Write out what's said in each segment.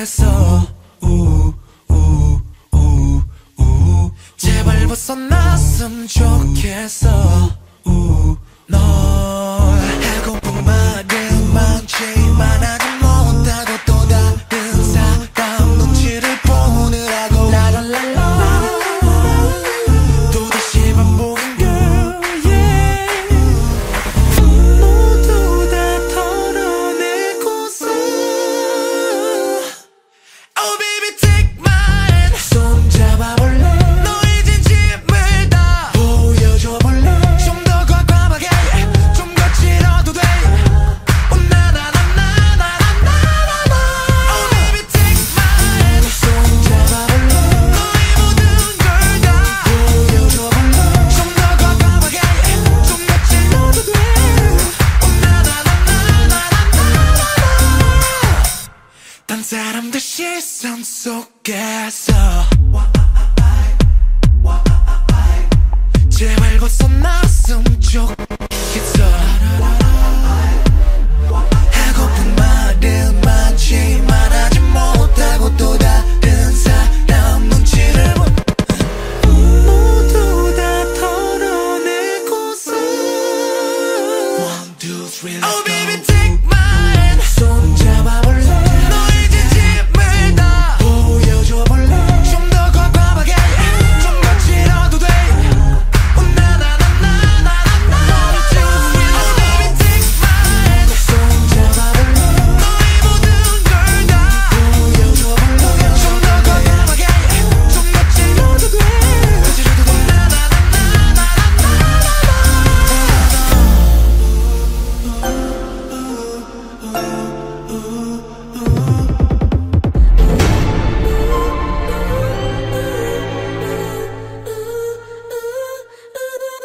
좋겠어. 제발 벗어났으면 좋겠어. 널 하고픈 말은 많지만 아직 못하고 또 다른 사람 눈치를 보느라고 라라라라 또다시 반복인 girl yeah. 모두 다 털어내고서 Oh baby take mine 손 잡아볼래 너의 진심을 다 보여줘볼래 좀 더 과감하게 좀 거칠어도 돼 Oh 나나나나나나나나 Oh baby take mine 손 잡아볼래 너의 모든 걸 다 보여줘볼래 좀 더 과감하게 좀 거칠어도 돼 Oh 나나나나나나나나 딴 사람들 시선 속에서 제발 벗어났으면 좋겠어. 하고픈 말은 많지만 아직 못하고 또 다른 사람 눈치를 모두 다 털어내고서 One, two, three, let's go. Oh baby take mine 손 잡아볼래 너의 진심을 다 보여줘볼래 좀 더 과감하게 좀 거칠어도 돼 Oh 나나나나나나나 Oh baby take mine 손 잡아볼래 너의 모든 걸 다 보여줘볼래 좀 더 과감하게 좀 거칠어도 돼 Oh 나나나나나나나나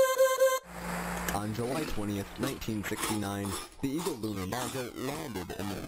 On July 20th, 1969, the Eagle lunar module landed in the